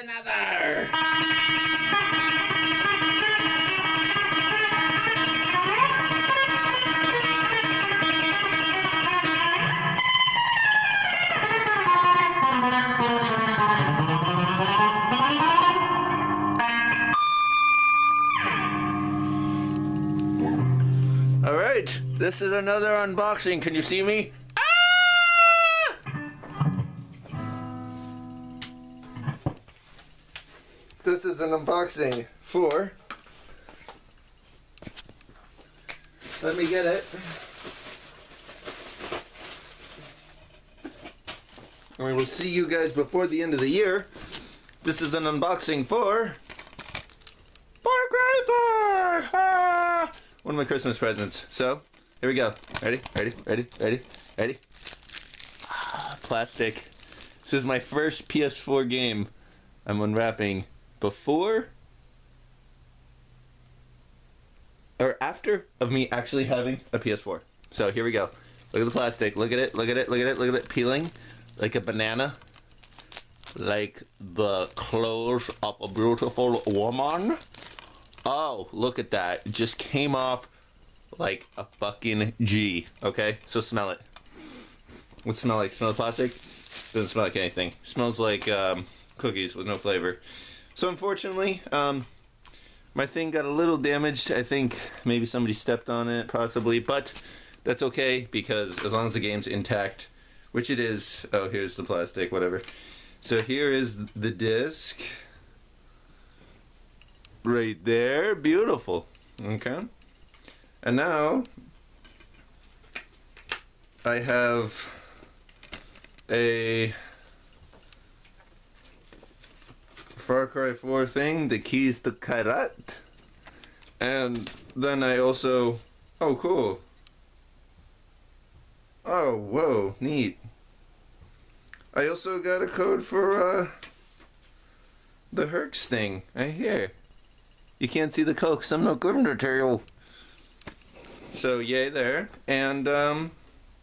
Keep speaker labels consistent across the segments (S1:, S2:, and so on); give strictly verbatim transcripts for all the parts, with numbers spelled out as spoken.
S1: another! Alright, this is another unboxing. Can you see me? This is an unboxing for, let me get it, and we will see you guys before the end of the year. This is an unboxing for Park Racer! Ah! One of my Christmas presents. So, here we go. Ready? Ready? Ready? Ready? Ready? Ah, plastic. This is my first P S four game I'm unwrapping. Before or after of me actually having a P S four. So here we go. Look at the plastic. Look at it. Look at it. Look at it. Look at it. Peeling like a banana. Like the clothes of a beautiful woman. Oh, look at that. It just came off like a fucking G. Okay? So smell it. What's it smell like? Smell the plastic? Doesn't smell like anything. Smells like um, cookies with no flavor. So unfortunately, um, my thing got a little damaged. I think maybe somebody stepped on it, possibly, but that's okay because as long as the game's intact, which it is. Oh, here's the plastic, whatever. So here is the disc. Right there, beautiful. Okay. And now, I have a Far Cry four thing, the keys to Kyrat, and then I also, oh cool, oh whoa, neat. I also got a code for uh, the Herx thing, right here. You can't see the code because I'm not good at material. So yay there, and um,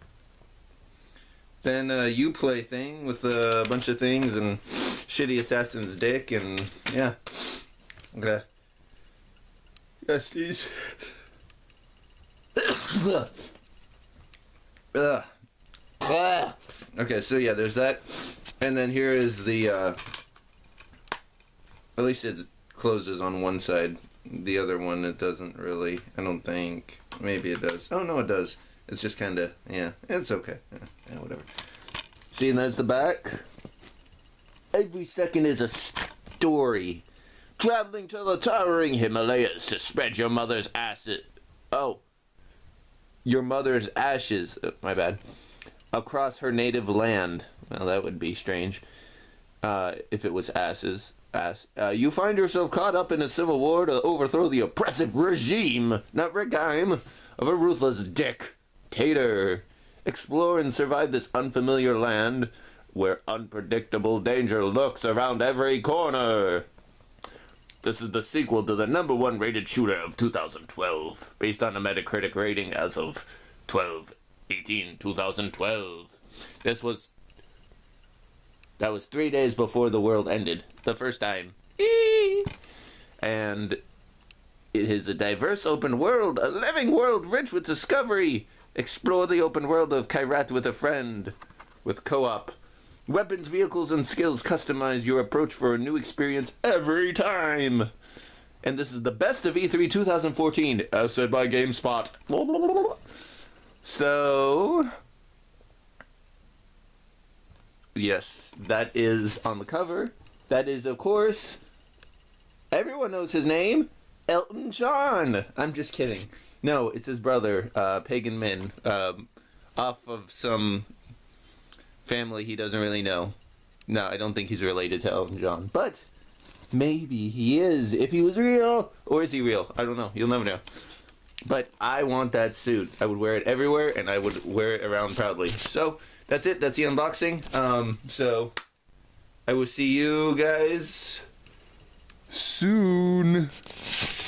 S1: then a Uplay thing with a bunch of things and shitty assassin's dick, and yeah. Okay. Yes, these. Ugh. Okay, so yeah, there's that, and then here is the. Uh, at least it closes on one side. The other one, it doesn't really. I don't think. Maybe it does. Oh no, it does. It's just kind of. Yeah, it's okay. Yeah, yeah, whatever. See, and that's the back. Every second is a story. Traveling to the towering Himalayas to spread your mother's ashes. Oh. Your mother's ashes. Oh, my bad. Across her native land. Well, that would be strange. Uh, if it was asses. Ass. Uh, you find yourself caught up in a civil war to overthrow the oppressive regime, not regime, of a ruthless dictator. Explore and survive this unfamiliar land where unpredictable danger lurks around every corner. This is the sequel to the number one rated shooter of two thousand twelve, based on a Metacritic rating as of twelve eighteen two thousand twelve. This was... That was three days before the world ended, the first time. Eee! And it is a diverse open world, a living world rich with discovery. Explore the open world of Kyrat with a friend, with co-op. Weapons, vehicles, and skills customize your approach for a new experience every time. And this is the best of E three twenty fourteen, as said by GameSpot. So, yes, that is on the cover. That is, of course, everyone knows his name, Elton John. I'm just kidding. No, it's his brother, uh, Pagan Min, um, off of some family he doesn't really know. No, I don't think he's related to Elton John, but maybe he is, if he was real. Or is he real? I don't know. You'll never know. But I want that suit. I would wear it everywhere, and I would wear it around proudly. So, that's it. That's the unboxing. Um, so, I will see you guys soon.